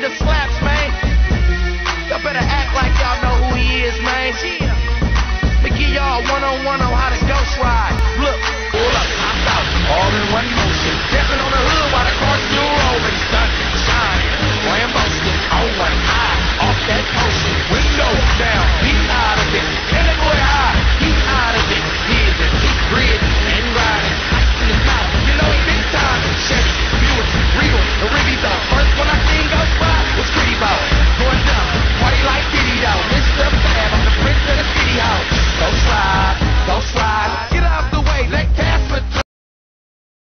nigga slaps, man. Y'all better act like y'all know who he is, man. They give y'all one-on-one on how to ghost ride.